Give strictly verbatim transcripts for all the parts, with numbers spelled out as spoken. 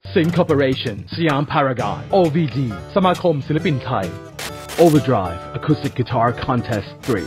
Sing Corporation สยาม Paragon โอ วี ดี สมาคมศิลปินไทย Overdrive Acoustic Guitar Contest three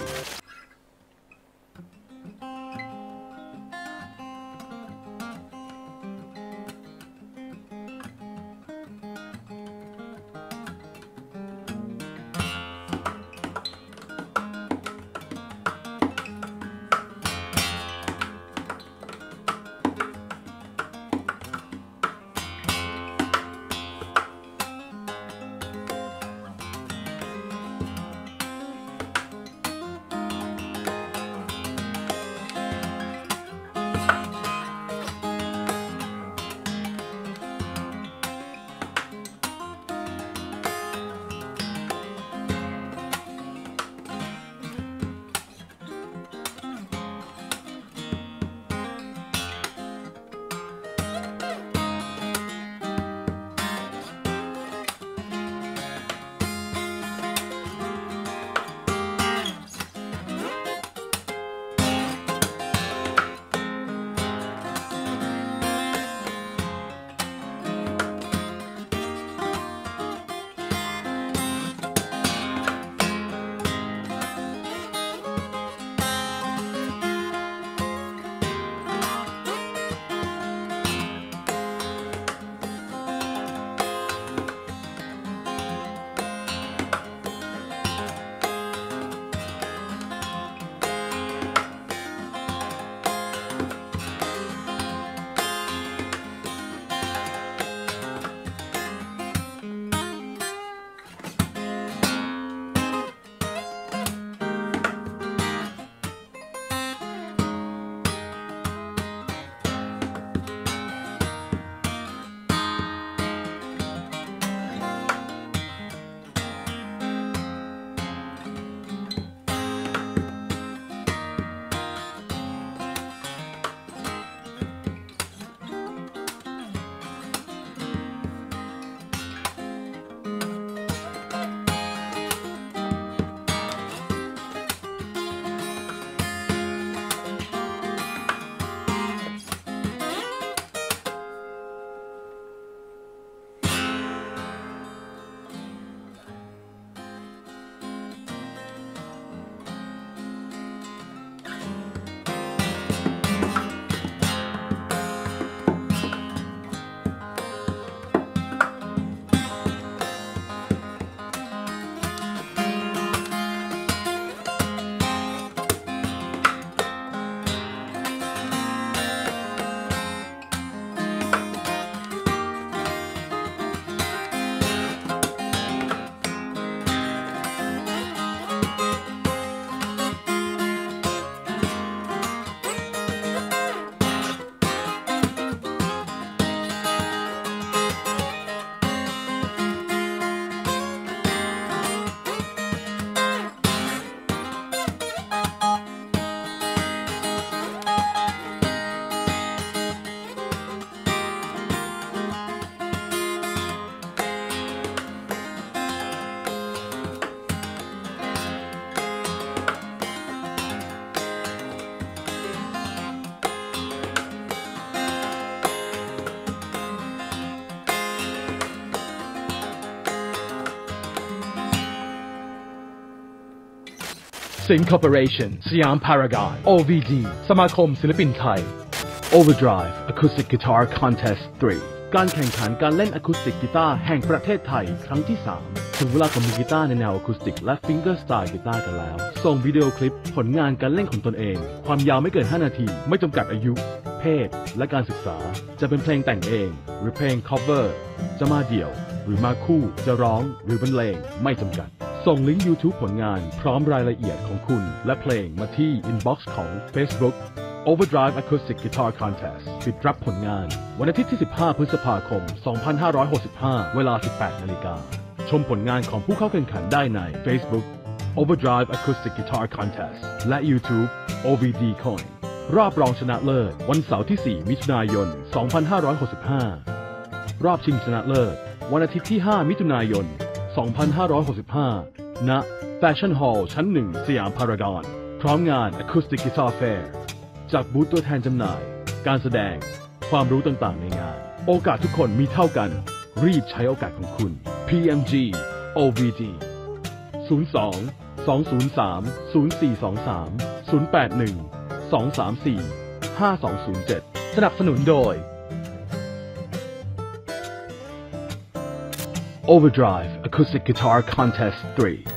Sing Corporation สยาม Paragon โอ วี ดี สมาคมศิลปินไทย Overdrive Acoustic Guitar Contest three การแข่งขันการเล่นอะคูสติกกีตาร์แห่งประเทศไทยครั้งที่สามถึงเวลาของมือกีตาร์ในแนวอะคูสติกและฟิงเกอร์สไตล์กีตาร์กันแล้วส่งวิดีโอคลิปผลงานการเล่นของตนเองความยาวไม่เกินห้านาทีไม่จำกัดอายุเพศและการศึกษาจะเป็นเพลงแต่งเองหรือเพลง cover จะมาเดี่ยวหรือมาคู่จะร้องหรือบรรเลงไม่จำกัดส่งลิงก์ YouTube ผลงานพร้อมรายละเอียดของคุณและเพลงมาที่ inbox ของ Facebook Overdrive Acoustic Guitar Contest ปิดรับผลงานวันอาทิตย์ที่สิบห้าพฤษภาคมสองพันห้าร้อยหกสิบห้าเวลาสิบแปดนาฬิกาชมผลงานของผู้เข้าแข่งขันได้ใน Facebook Overdrive Acoustic Guitar Contest และ YouTube โอ วี ดี Coin รอบรองชนะเลิศวันเสาร์ที่สี่มิถุนายนสองพันห้าร้อยหกสิบห้ารอบชิงชนะเลิศวันอาทิตย์ที่ห้ามิถุนายนสองพันห้าร้อยหกสิบห้า ณ Fashion Hall ชั้นหนึ่งสยามพารากอนพร้อมงาน Acoustic Guitar Fair จากบูธตัวแทนจำหน่ายการแสดงความรู้ต่างๆในงานโอกาสทุกคนมีเท่ากันรีบใช้โอกาสของคุณ พี เอ็ม จี โอ วี ดี ศูนย์ สอง สอง ศูนย์ สาม ศูนย์ สี่ สอง สาม ศูนย์ แปด หนึ่ง สอง สาม สี่ ห้า สอง ศูนย์ เจ็ด สนับสนุนโดย Overdrive Acoustic Guitar Contest three